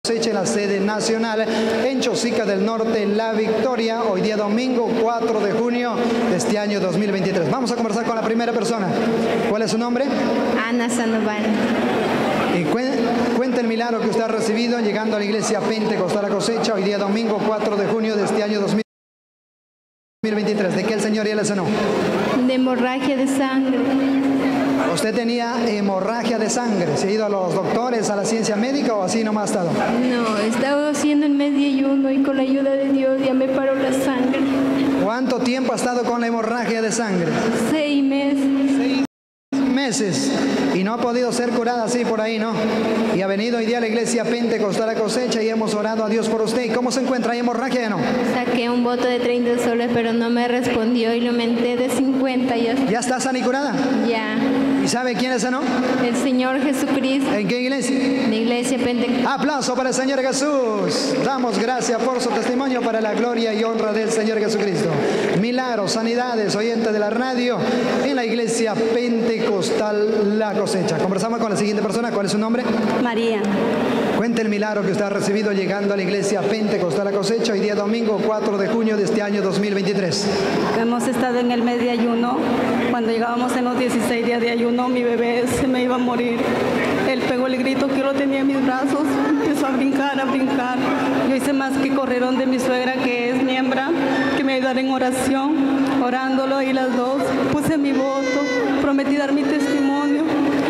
Cosecha en la sede nacional en Chosica del Norte, La Victoria, hoy día domingo 4 de junio de este año 2023. Vamos a conversar con la primera persona. ¿Cuál es su nombre? Ana Sandoval. Cuenta el milagro que usted ha recibido llegando a la iglesia Pentecostal La Cosecha, hoy día domingo 4 de junio de este año 2023. ¿De qué el Señor ya le sanó? De hemorragia de sangre. ¿Usted tenía hemorragia de sangre? ¿Se ha ido a los doctores, a la ciencia médica o así nomás ha estado? No, estaba haciendo el mes de ayuno y con la ayuda de Dios ya me paró la sangre. ¿Cuánto tiempo ha estado con la hemorragia de sangre? 6 meses. 6 meses. Y no ha podido ser curada así por ahí, ¿no? Y ha venido hoy día a la iglesia Pentecostal La Cosecha y hemos orado a Dios por usted. ¿Y cómo se encuentra? ¿Hay hemorragia o no? Saqué un voto de 30 soles, pero no me respondió y lo aumenté de 50. ¿Ya está sana y curada? Ya. ¿Y sabe quién es sanó? El Señor Jesucristo. ¿En qué iglesia? La iglesia Pentecostal. Aplauso para el Señor Jesús. Damos gracias por su testimonio para la gloria y honra del Señor Jesucristo. Milagros, sanidades, oyente de la radio en la iglesia Pentecostal La Cosecha. Conversamos con la siguiente persona. ¿Cuál es su nombre? María. Cuente el milagro que usted ha recibido llegando a la iglesia Pentecostal La Cosecha hoy día domingo 4 de junio de este año 2023. Hemos estado en el mes de ayuno. Cuando llegábamos en los 16 días de ayuno, mi bebé se me iba a morir. Él pegó el grito que yo lo tenía en mis brazos, empezó a brincar, a brincar. Yo hice más que correr donde mi suegra, que es miembro, que me ayudara en oración, orándolo, y las dos puse mi voto, prometí dar mi testimonio,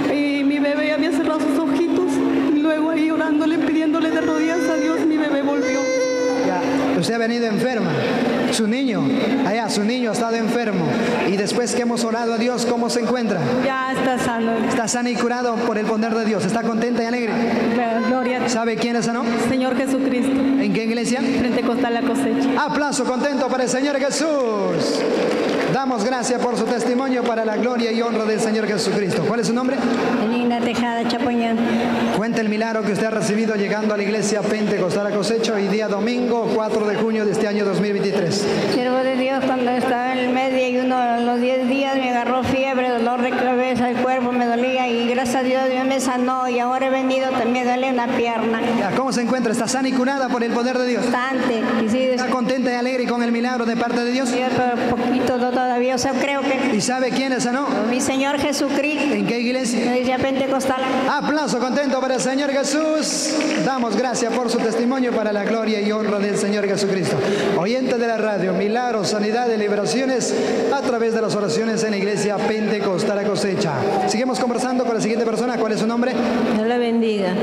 y mi bebé ya había cerrado sus ojitos, y luego ahí orándole, pidiéndole de rodillas a Dios, mi bebé volvió. Ya, usted ha venido enferma, su niño ha estado enfermo, y después que hemos orado a Dios, ¿cómo se encuentra? Ya está sano. Está sano y curado por el poder de Dios. ¿Está contenta y alegre? Gloria. ¿Sabe quién es sanó? Señor Jesucristo. ¿En qué iglesia? Pentecostal La Cosecha. Aplauso contento para el Señor Jesús. Damos gracias por su testimonio para la gloria y honra del Señor Jesucristo. ¿Cuál es su nombre? Linda Tejada Chapoñán. Cuenta el milagro que usted ha recibido llegando a la iglesia Pentecostal La Cosecha hoy día domingo 4 de junio de este año 2023. Siervo de Dios, cuando estaba en el mes de ayuno, a los 10 días me agarró fiebre, dolor de cabeza, el cuerpo me dolía y gracias a Dios me sanó, y ahora he venido, también me duele una pierna. Ya, ¿cómo se encuentra? ¿Está sana y curada por el poder de Dios? Bastante. Y sí, ¿Está contenta y alegre con el milagro de parte de Dios? pero poquito todavía, o sea, creo que ¿Y sabe quién es sanó? mi Señor Jesucristo. ¿En qué iglesia? Me dice Pentecostal. Aplauso contento para el Señor Jesús. Damos gracias por su testimonio para la gloria y honra del Señor Jesucristo. Oyente de la radio, milagros, sanidades, liberaciones a través de las oraciones en la iglesia Pentecostal La Cosecha. Seguimos conversando con la siguiente persona. ¿Cuál es su nombre? Dios la bendiga.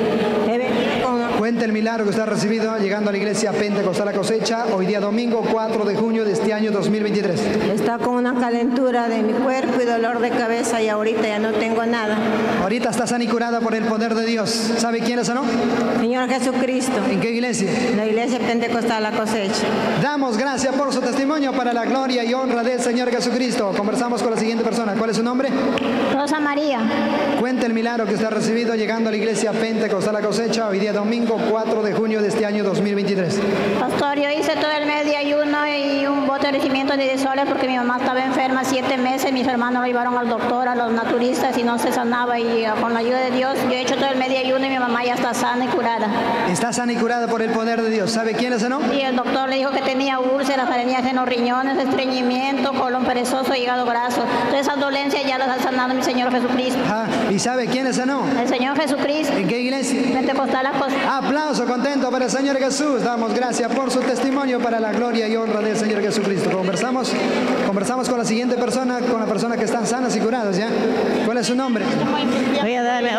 Cuenta el milagro que usted ha recibido llegando a la iglesia Pentecostal La Cosecha hoy día domingo 4 de junio de este año 2023. Está con una calentura de mi cuerpo y dolor de cabeza, y ahorita ya no tengo nada. Ahorita está sana y curada por el poder de Dios. ¿Sabe quién es sanó? Señor Jesucristo. ¿En qué iglesia? La iglesia Pentecostal La Cosecha. Damos gracias por su testimonio para la gloria y honra del Señor Jesucristo. Conversamos con la siguiente persona. ¿Cuál es su nombre? Rosa María. Cuenta el milagro que usted ha recibido llegando a la iglesia Pentecostal La Cosecha hoy día domingo 4 de junio de este año 2023. Pastor, yo hice todo el mes de ayuno y un voto de recibimiento de 10 soles porque mi mamá estaba enferma 7 meses. Mis hermanos la llevaron al doctor, a los naturistas, y no se sanaba. Y con la ayuda de Dios, yo he hecho todo el mes de ayuno y mi mamá ya está sana y curada. Está sana y curada por el poder de Dios. ¿Sabe quién es sanó? Y el doctor le dijo que tenía úlceras, arenías en los riñones, estreñimiento, colon perezoso, hígado graso. Todas esas dolencias ya las ha sanado mi Señor Jesucristo. ¿Y sabe quién es sanó? El Señor Jesucristo. ¿En qué iglesia? Pentecostal La Cosecha. Aplauso contento para el Señor Jesús. Damos gracias por su testimonio para la gloria y honra del Señor Jesucristo. Conversamos con la siguiente persona, con la persona que están sanas y curadas, ¿ya? ¿Cuál es su nombre? Voy a dar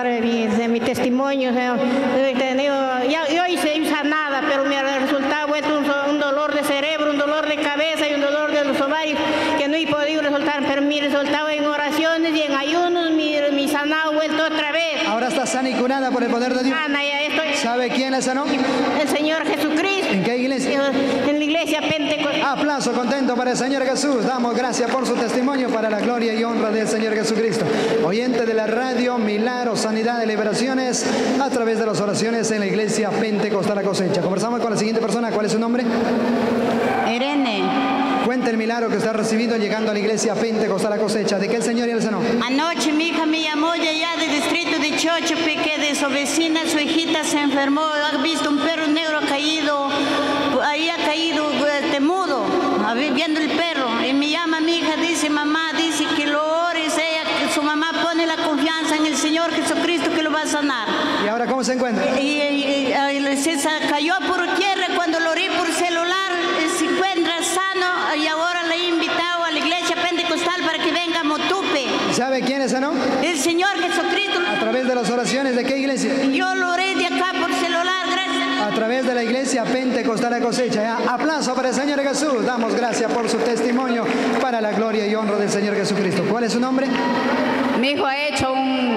mi testimonio. O sea, yo hice sanada, pero mi resultado fue un dolor de cerebro, un dolor de cabeza y un dolor de los ovarios que no he podido resultar, pero mi resultado en oraciones y en ayunos, mi sanado ha vuelto otra vez. Ahora está sana y curada por el poder de Dios. Sana, ya estoy. ¿Sabe quién es sanó? El Señor Jesucristo. ¿En qué iglesia? En la iglesia Pentecostal. Aplauso contento para el Señor Jesús. Damos gracias por su testimonio para la gloria y honra del Señor Jesucristo. Oyente de la radio, milagros, sanidades, liberaciones a través de las oraciones en la iglesia Pentecostal La Cosecha. Conversamos con la siguiente persona. ¿Cuál es su nombre? Irene. Cuenta el milagro que usted ha recibido llegando a la iglesia Pentecostal La Cosecha. ¿De qué el Señor ya le sanó? Anoche mi hija me llamó de allá del distrito de Chochope, que de su vecina, su hijita se enfermó. Ha visto un perro negro caído, ahí ha caído mudo, viendo el perro. Y me llama mi hija, dice, mamá, dice que lo ores. Ella, su mamá pone la confianza en el Señor Jesucristo que lo va a sanar. ¿Y ahora cómo se encuentra? Y se cayó por tierra cuando lo orí por celular, se encuentra sano y ahora le he invitado a la iglesia Pentecostal para que venga a Motupe. ¿Sabe quién es sanó? El Señor Jesucristo. A través de las oraciones de qué iglesia? Yo lo oré de acá por celular, gracias. A través de la iglesia Pentecostal La Cosecha. ¿Ya? Aplauso para el Señor Jesús. Damos gracias por su testimonio para la gloria y honra del Señor Jesucristo. ¿Cuál es su nombre? Mi hijo ha hecho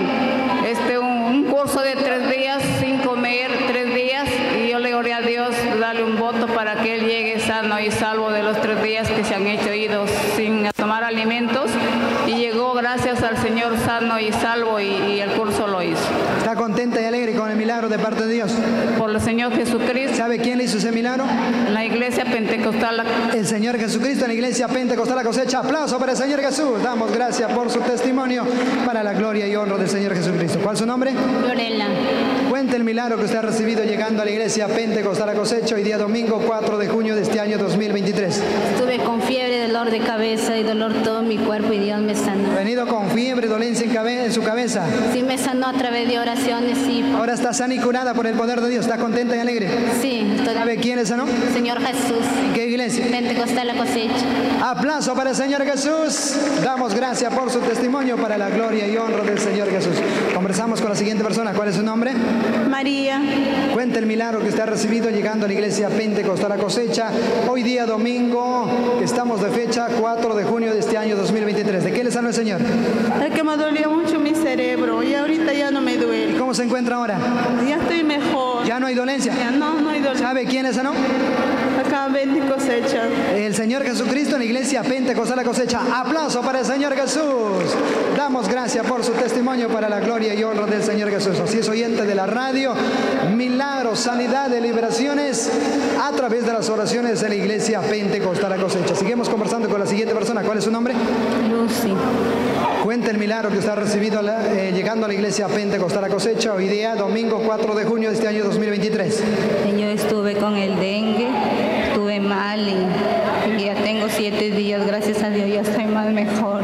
un curso de 3 días sin comer, 3 días, y yo le oré a Dios darle un voto para que él llegue sano y salvo de los 3 días que se han hecho idos sin tomar alimentos, y llegó gracias al Señor sano y salvo, y el curso lo hizo. ¿Está contenta y alegre con el milagro de parte de Dios? Por el Señor Jesucristo. ¿Sabe quién le hizo ese milagro? La iglesia Pentecostal. El Señor Jesucristo en la iglesia Pentecostal La Cosecha. Aplauso para el Señor Jesús. Damos gracias por su testimonio para la gloria y honra del Señor Jesucristo. ¿Cuál es su nombre? Lorela. Cuente el milagro que usted ha recibido llegando a la iglesia Pentecostal La Cosecha hoy día domingo 4 de junio de este año 2023. Estuve con fiebre, dolor de cabeza y dolor todo mi cuerpo y Dios me sanó. Venido con fiebre, dolencia en su cabeza. Sí, me sanó a través de oraciones, sí. Ahora está sana y curada por el poder de Dios. ¿Está contenta y alegre? Sí. ¿Sabe quién le sanó? Señor Jesús. ¿En qué iglesia? Pentecostal La Cosecha. Aplauso para el Señor Jesús. Damos gracias por su testimonio para la gloria y honra del Señor Jesús. Conversamos con la siguiente persona. ¿Cuál es su nombre? María. Cuenta el milagro que usted ha recibido llegando a la iglesia Pentecostal La Cosecha. Hoy día domingo, estamos de fecha 4 de junio de este año 2023. ¿De qué le sanó el Señor? Es que me dolía mucho mi cerebro y ahorita ya no me duele. ¿Cómo se encuentra ahora? Ya estoy mejor. ¿Ya no hay dolencia? Ya no hay dolor. ¿Sabe quién le sanó? Acá ven cosecha. El Señor Jesucristo en la iglesia Pentecostal La Cosecha. Aplauso para el Señor Jesús. Damos gracias por su testimonio para la gloria y honra del Señor Jesús. Así es, oyente de la radio, milagros, sanidad, liberaciones a través de las oraciones de la iglesia Pentecostal La Cosecha. Seguimos conversando con la siguiente persona. ¿Cuál es su nombre? Lucy. Cuenta el milagro que usted ha recibido llegando a la iglesia Pentecostal La Cosecha hoy día domingo 4 de junio de este año 2023. Yo estuve con el dengue, estuve mal y ya tengo 7 días, gracias a Dios ya estoy más mejor.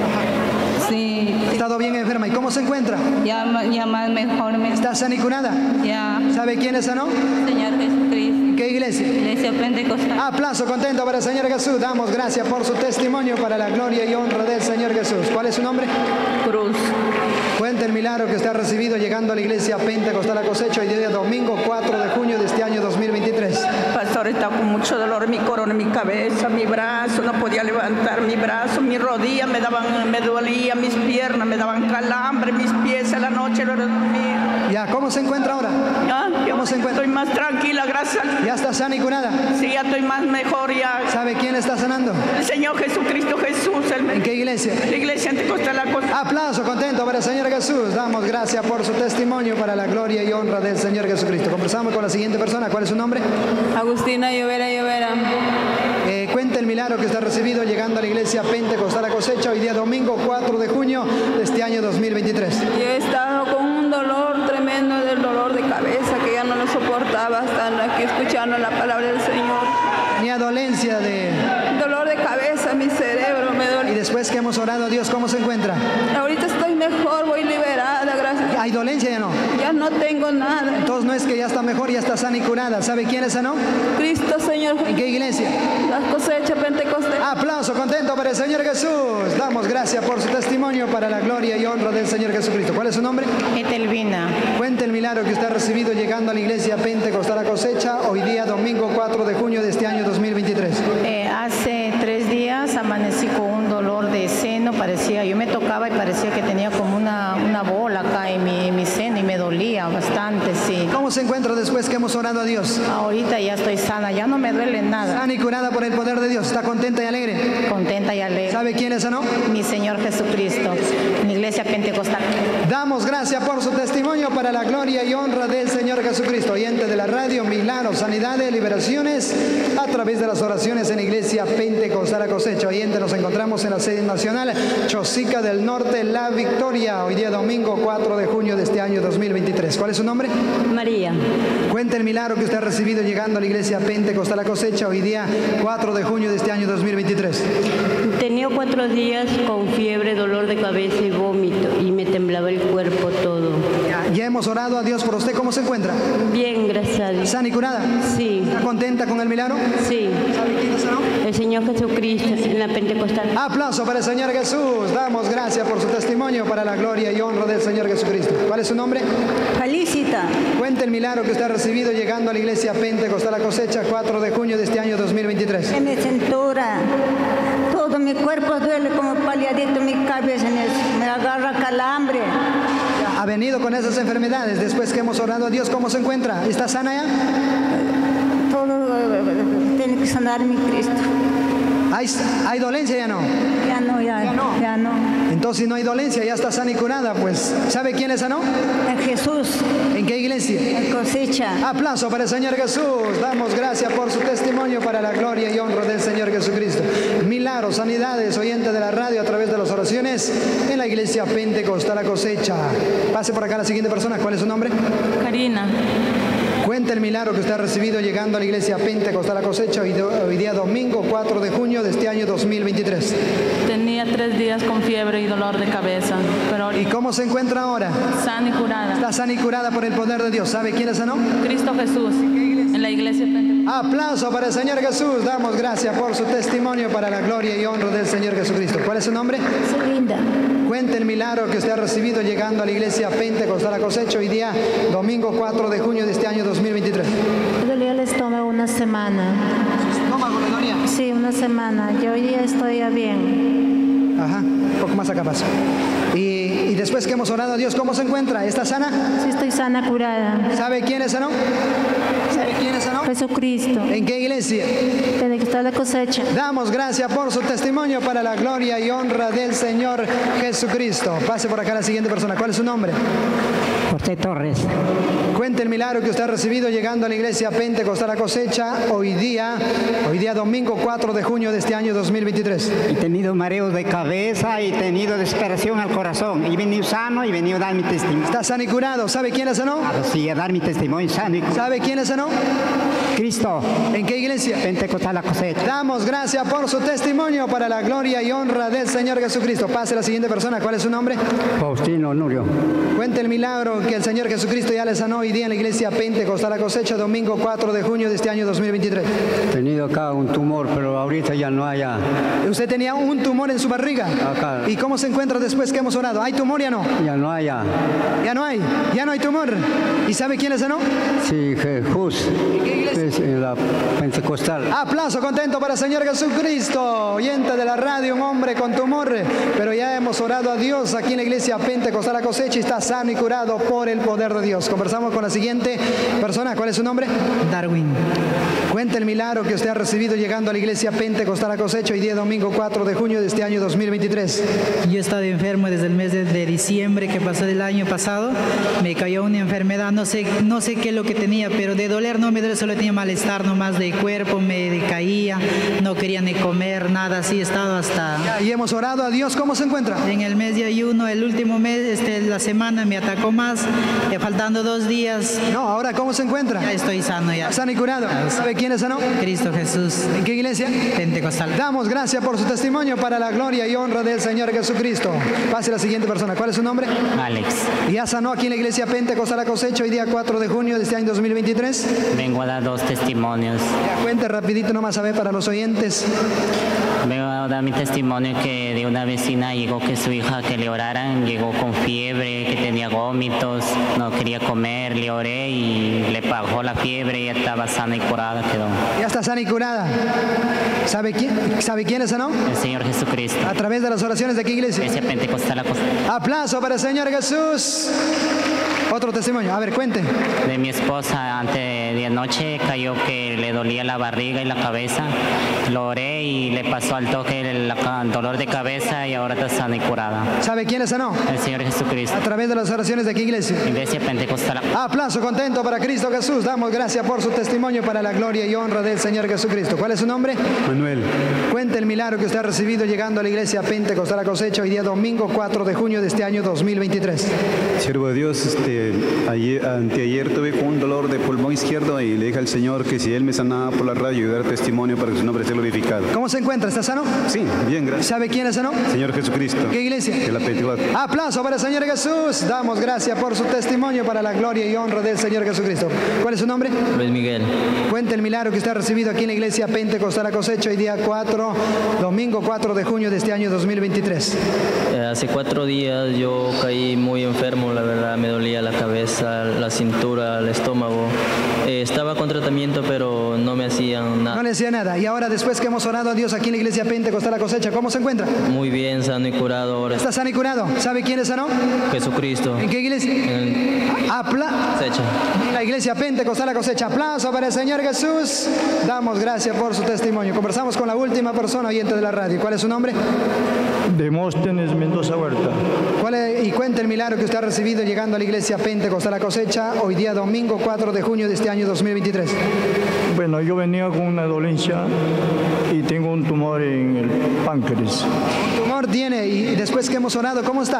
Sí. ¿Ha estado bien enferma? ¿Y cómo se encuentra? Ya más mejor. ¿Está sana y curada? Ya. ¿Sabe quién le sanó? Señor Jesucristo. ¿Qué iglesia? Iglesia Pentecostal. Aplauso contento para el Señor Jesús. Damos gracias por su testimonio para la gloria y honra del Señor Jesús. ¿Cuál es su nombre? Cruz. Cuenta el milagro que usted ha recibido llegando a la iglesia Pentecostal La Cosecha hoy día domingo 4 de junio de este año 2023. Pastor, estaba con mucho dolor en mi corona, en mi cabeza, mi brazo, no podía levantar mi brazo, mi rodilla me dolía, mis piernas me daban calambre, mis pies a la noche no dormía. Ya, ¿cómo se encuentra ahora? ¿Cómo se encuentra? Estoy más tranquila, gracias. ¿Ya está sana y curada? Sí, ya estoy más mejor ya. ¿Sabe quién le está sanando? El Señor Jesucristo Jesús. ¿En qué iglesia? La iglesia Pentecostal La Cosecha. Aplauso contento para el Señor Jesús. Damos gracias por su testimonio para la gloria y honra del Señor Jesucristo. Conversamos con la siguiente persona. ¿Cuál es su nombre? Agustina Llovera. Cuenta el milagro que usted ha recibido llegando a la iglesia Pentecostal La Cosecha hoy día domingo 4 de junio de este año 2023. Yo he estado con un dolor tremendo, del dolor de cabeza que ya no lo soportaba, estando aquí escuchando la palabra del Señor. Tenía dolencia de... Dolor de cabeza, mi cerebro me duele. Y después que hemos orado a Dios, ¿cómo se encuentra? Ahorita estoy mejor, voy liberada, gracias. ¿Hay dolencia ya no? Ya no tengo nada. Entonces no es que ya está mejor, ya está sana y curada. ¿Sabe quién le sanó? Cristo, Señor. ¿En qué iglesia? La Cosecha Pentecostal. Aplauso contento para el Señor Jesús. Damos gracias por su testimonio para la gloria y honra del Señor Jesucristo. ¿Cuál es su nombre? Etelvina. Cuenta el milagro que usted ha recibido llegando a la iglesia Pentecostal La Cosecha hoy día domingo 4 de junio de este año 2023. Hace 3 días amanecí con un dolor de seno, yo me tocaba y parecía que tenía como una bola acá en mi seno y me dolía bastante, sí. ¿Cómo se encuentra después que hemos orado a Dios? Ahorita ya estoy sana, ya no me duele nada. Sana y curada por el poder de Dios. ¿Está contenta y alegre? Contenta y alegre. ¿Sabe quién le sanó? Mi Señor Jesucristo, mi iglesia pentecostal. Damos gracias por su testimonio para la gloria y honra del Señor Jesucristo. Oyente de la radio, milagros, sanidades, liberaciones a través de las oraciones en la iglesia pentecostal La Cosecha. Oyente, nos encontramos en la sede nacional Chosica del Norte, La Victoria. Hoy día domingo 4 de junio de este año 2023. ¿Cuál es su nombre? María. Cuente el milagro que usted ha recibido llegando a la iglesia pentecostal La Cosecha hoy día 4 de junio de este año 2023. Tenía 4 días con fiebre, dolor de cabeza y vómito y me temblaba el cuerpo todo. Ya hemos orado a Dios por usted. ¿Cómo se encuentra? Bien, gracias a Dios. ¿Sana y curada? Sí. ¿Está contenta con el milagro? Sí. ¿Sabe quién le sanó? El Señor Jesucristo en la pentecostal. Aplauso para el Señor Jesús. Damos gracias por su testimonio para la gloria y honra del Señor Jesucristo. ¿Cuál es su nombre? Felicita. Cuente el milagro que usted ha recibido llegando a la iglesia pentecostal La Cosecha 4 de junio de este año 2023. En mi cintura, todo mi cuerpo duele como paliadito, mi cabeza me agarra calambre. Ha venido con esas enfermedades después que hemos orado a Dios. ¿Cómo se encuentra? ¿Está sana ya? Todo tiene que sanar mi Cristo. ¿Hay dolencia? Ya no. Ya no. Entonces, si no hay dolencia, ya está sana y curada, pues. ¿Sabe quién le sanó? En Jesús. ¿En qué iglesia? En Cosecha. Aplauso para el Señor Jesús. Damos gracias por su testimonio para la gloria y honra del Señor Jesucristo. Milagros, sanidades, oyente de la radio a través de las oraciones en la iglesia pentecostal La Cosecha. Pase por acá la siguiente persona. ¿Cuál es su nombre? Karina. Cuente el milagro que usted ha recibido llegando a la iglesia pentecostal La Cosecha hoy día domingo 4 de junio de este año 2023. Tenía 3 días con fiebre y dolor de cabeza. Pero ¿Y cómo se encuentra ahora? Sana y curada. Está sana y curada por el poder de Dios. ¿Sabe quién le sanó? Cristo Jesús. En la iglesia pentecostal. Aplauso para el Señor Jesús. Damos gracias por su testimonio para la gloria y honra del Señor Jesucristo. ¿Cuál es su nombre? Linda. Cuente el milagro que usted ha recibido llegando a la iglesia pentecostal La Cosecha hoy día domingo 4 de junio de este año 2023. Me dolía el estómago una semana. ¿Estómago le dolía? Sí, una semana. Yo hoy día estoy ya bien. Ajá, un poco más acá paso. Y después que hemos orado a Dios, ¿cómo se encuentra? ¿Está sana? Sí, estoy sana, curada. ¿Sabe quién es sanó? ¿Sabe quién es sanó? Jesucristo. ¿En qué iglesia? Tiene que estar La Cosecha. Damos gracias por su testimonio para la gloria y honra del Señor Jesucristo. Pase por acá la siguiente persona. ¿Cuál es su nombre? José Torres. Cuente el milagro que usted ha recibido llegando a la iglesia pentecostal La Cosecha hoy día domingo 4 de junio de este año 2023. He tenido mareos de cabeza y he tenido desesperación al corazón. He venido sano y he venido a dar mi testimonio. ¿Está sano y curado? ¿Sabe quién le sanó? Sí, a dar mi testimonio sano y curado. ¿Sabe quién le sanó? Cristo. ¿En qué iglesia? Pentecostal La Cosecha. Damos gracias por su testimonio para la gloria y honra del Señor Jesucristo. Pase la siguiente persona. ¿Cuál es su nombre? Faustino Nurio. Cuente el milagro que el Señor Jesucristo ya le sanó hoy día en la iglesia pentecostal La Cosecha, domingo 4 de junio de este año 2023. He tenido acá un tumor, pero ahorita ya no hay. ¿Usted tenía un tumor en su barriga? Acá. ¿Y cómo se encuentra después que hemos orado? ¿Hay tumor ya no? Ya no hay. Ya no hay tumor. ¿Y sabe quién le sanó? Sí, Jesús. ¿En qué iglesia? Es en la pentecostal. Aplauso contento para el Señor Jesucristo. Oyente de la radio, un hombre con tumor, pero ya hemos orado a Dios aquí en la iglesia pentecostal La Cosecha y está sano y curado por el poder de Dios. Conversamos con la siguiente persona. ¿Cuál es su nombre? Darwin. Cuente el milagro que usted ha recibido llegando a la iglesia pentecostal La Cosecha hoy día domingo 4 de junio de este año 2023. Yo he estado enfermo desde el mes de diciembre que pasó del año pasado. Me cayó una enfermedad, no sé qué es lo que tenía, pero de doler no me duele, solo tenía malestar nomás de cuerpo, me decaía, no quería ni comer, nada, así he estado hasta... Y hemos orado a Dios. ¿Cómo se encuentra? En el mes de ayuno, el último mes, la semana me atacó más, faltando 2 días. No, ahora ¿cómo se encuentra? Ya estoy sano ya. Sano y curado. ¿Sabe quién es sano? Cristo Jesús. ¿En qué iglesia? Pentecostal. Damos gracias por su testimonio para la gloria y honra del Señor Jesucristo. Pase la siguiente persona. ¿Cuál es su nombre? Alex. ¿Ya sanó aquí en la iglesia pentecostal La Cosecha hoy día 4 de junio de este año 2023? Vengo a dar 2 testimonios. Ya cuente rapidito nomás a ver para los oyentes. Vengo a dar mi testimonio que de una vecina llegó que su hija que le oraran, llegó con fiebre, que tenía vómitos, no quería comer, le oré y le bajó la fiebre y estaba sana y curada quedó. Ya está sana y curada. ¿Sabe quién le sanó? El Señor Jesucristo. ¿A través de las oraciones de qué iglesia? Iglesia Pentecostal La Cosecha. Aplauso para el Señor Jesús. Otro testimonio, a ver, cuente. De mi esposa, antes de anoche cayó que le dolía la barriga y la cabeza. Lo oré y le pasó al toque el dolor de cabeza y ahora está sana y curada. ¿Sabe quién le sanó? El Señor Jesucristo. A través de las oraciones de qué iglesia? Iglesia Pentecostal. Aplauso contento para Cristo Jesús. Damos gracias por su testimonio para la gloria y honra del Señor Jesucristo. ¿Cuál es su nombre? Manuel. Cuente el milagro que usted ha recibido llegando a la iglesia Pentecostal Cosecha hoy día domingo 4 de junio de este año 2023. Siervo de Dios, anteayer tuve un dolor de pulmón izquierdo y le dije al Señor que si Él me sanaba por la radio y dar testimonio para que su nombre sea glorificado. ¿Cómo se encuentra? ¿Está sano? Sí, bien, gracias. ¿Sabe quién le sanó? Señor Jesucristo. ¿Qué iglesia? De la Pentecostal. Aplauso para el Señor Jesús. Damos gracias por su testimonio para la gloria y honra del Señor Jesucristo. ¿Cuál es su nombre? Luis Miguel. Cuente el milagro que usted ha recibido aquí en la iglesia Pentecostal Cosecha hoy día domingo 4 de junio de este año 2023. Hace 4 días yo caí muy enfermo, la verdad, me dolía la cabeza, la cintura, el estómago. Estaba con tratamiento, pero no me hacían nada. No le hacía nada. Y ahora, después que hemos orado a Dios aquí en la iglesia Pentecostal Cosecha, ¿cómo se encuentra? Muy bien, sano y curado ahora. ¿Está sano y curado? ¿Sabe quién le sanó? Jesucristo. ¿En qué iglesia? Cosecha. En la iglesia Pentecostal Cosecha. Aplauso para el Señor Jesús. Damos gracias por su testimonio. Conversamos con la última persona oyente de la radio. ¿Cuál es su nombre? Demóstenes Mendoza Huerta. Y cuenta el milagro que usted ha recibido llegando a la iglesia Pentecostal Cosecha hoy día domingo 4 de junio de este año 2023. Bueno, yo venía con una dolencia y tengo un tumor en el páncreas. ¿Un tumor tiene? Y después que hemos orado, ¿cómo está?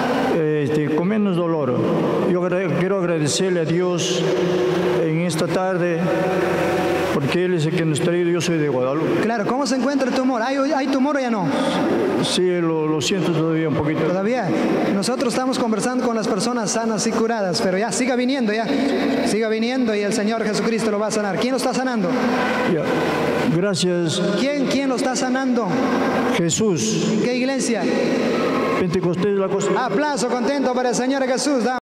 Con menos dolor. Yo quiero agradecerle a Dios en esta tarde, porque Él es el que nos ha traído. Yo soy de Guadalupe. Claro, ¿cómo se encuentra el tumor? ¿Hay tumor o ya no? Sí, lo siento todavía un poquito. Todavía. Nosotros estamos conversando con las personas sanas y curadas, pero ya siga viniendo y el Señor Jesucristo lo va a sanar. ¿Quién lo está sanando? Ya. Gracias. ¿Quién lo está sanando? Jesús. ¿En qué iglesia? Pentecostés de la Costa. Aplauso contento para el Señor Jesús.